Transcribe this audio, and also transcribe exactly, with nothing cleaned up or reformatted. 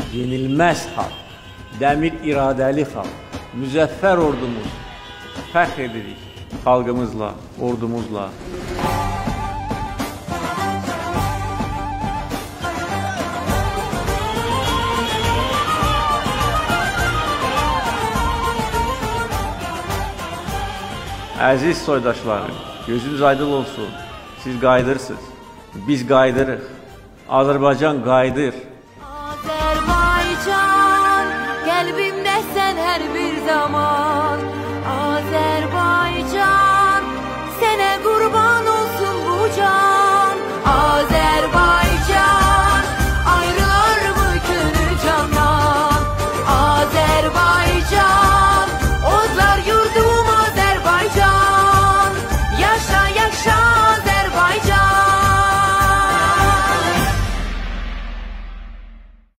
yenilməz xalq, dəmir iradəli xalq, müzəffər ordumuz. Fəxr edirik xalqımızla, ordumuzla. Əziz soydaşlarım, gözünüz aydın olsun. Siz qayıdırsınız, biz qayıdırıq. Azərbaycan qayıdır. Azərbaycan, qəlbimdəsən hər bir zaman.